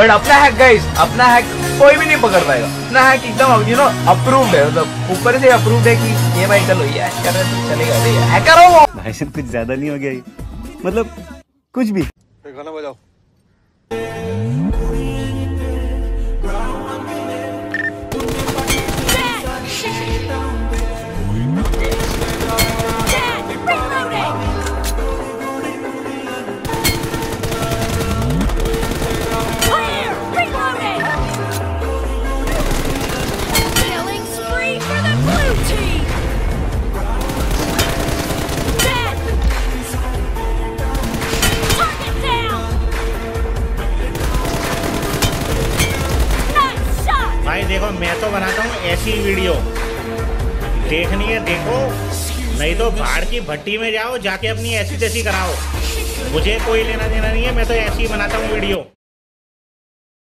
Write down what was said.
But अपना hack guys, अपना hack कोई भी नहीं पकड़ पाएगा। अपना हैक एकदम यू नो अप्रूव्ड है, मतलब ऊपर से अप्रूव्ड है कि ये भाई चलो ये हैक कर रहे तो चलेगा, अरे हैकर हो वो। भाई साहब कुछ ज्यादा नहीं हो गया ये? मतलब कुछ भी। गाना बजाओ। भाई देखो, मैं तो बनाता हूँ ऐसी वीडियो, देखनी है देखो, नहीं तो भाड़ की भट्टी में जाओ, जाके अपनी ऐसी तैसी कराओ। मुझे कोई लेना देना नहीं है, मैं तो ऐसी ही बनाता हूँ वीडियो।